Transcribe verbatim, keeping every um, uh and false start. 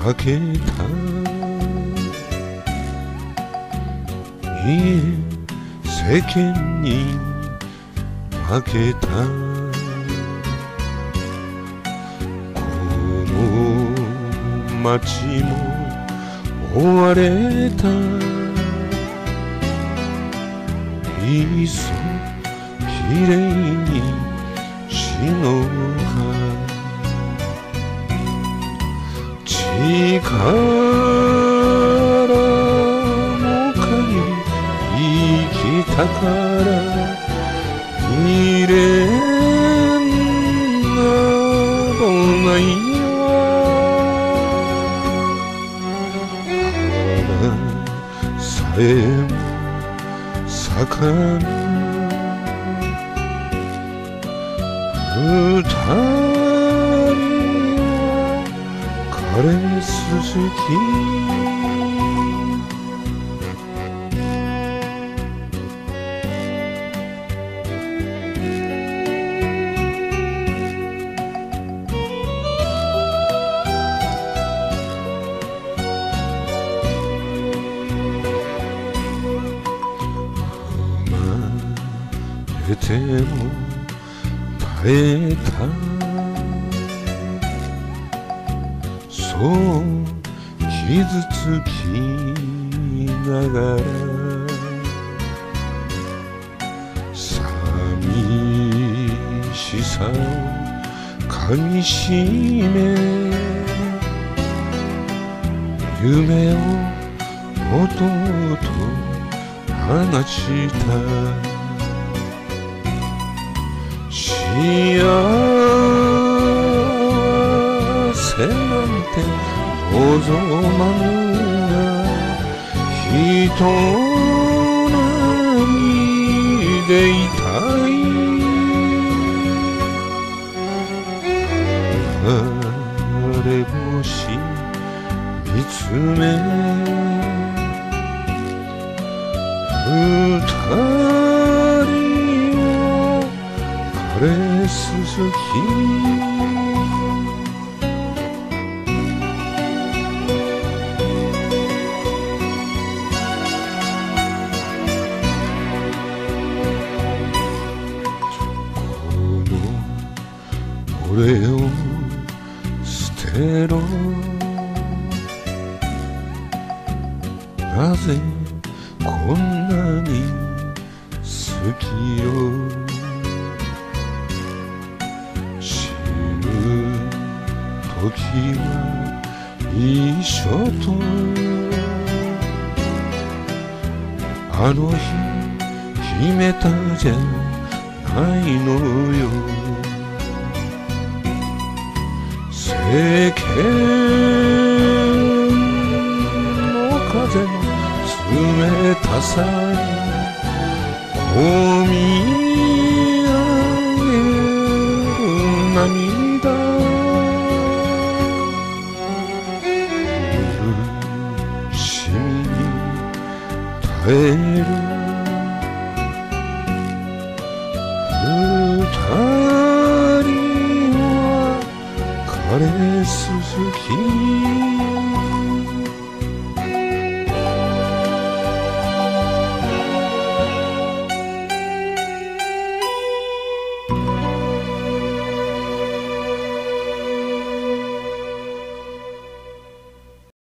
けたいえ世間に負けたこの街も追われたいっそきれいに死のうか力の限り生きたから未練などないわ花さえも咲かぬ二人は枯れすすき耐えても耐えたそう傷つきながら寂しさをかみしめ夢をとうとうと放した幸せなんて望まぬが人並みでいたい流れ星見つめ二人枯れすすき俺を捨てろなぜこんなに好きよ死ぬ時は一緒とあの日決めたじゃないのよ世間の風の冷たさにこみ上げる涙苦しみに耐える二人枯れすすき